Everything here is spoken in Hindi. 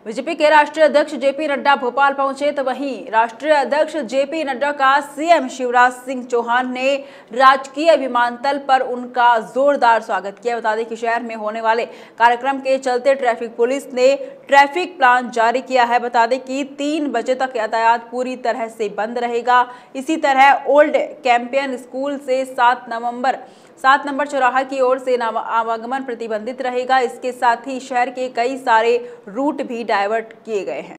बीजेपी के राष्ट्रीय अध्यक्ष जेपी नड्डा भोपाल पहुंचे, तो वहीं राष्ट्रीय अध्यक्ष जेपी नड्डा का सीएम शिवराज सिंह चौहान ने राजकीय विमानतल पर उनका जोरदार स्वागत किया। बता दें कि शहर में होने वाले कार्यक्रम के चलते ट्रैफिक पुलिस ने ट्रैफिक प्लान जारी किया है। बता दें कि 3 बजे तक यातायात पूरी तरह से बंद रहेगा। इसी तरह ओल्ड कैंपियन स्कूल से 7 नंबर चौराहा की ओर से आवागमन प्रतिबंधित रहेगा। इसके साथ ही शहर के कई सारे रूट भी डायवर्ट किए गए हैं।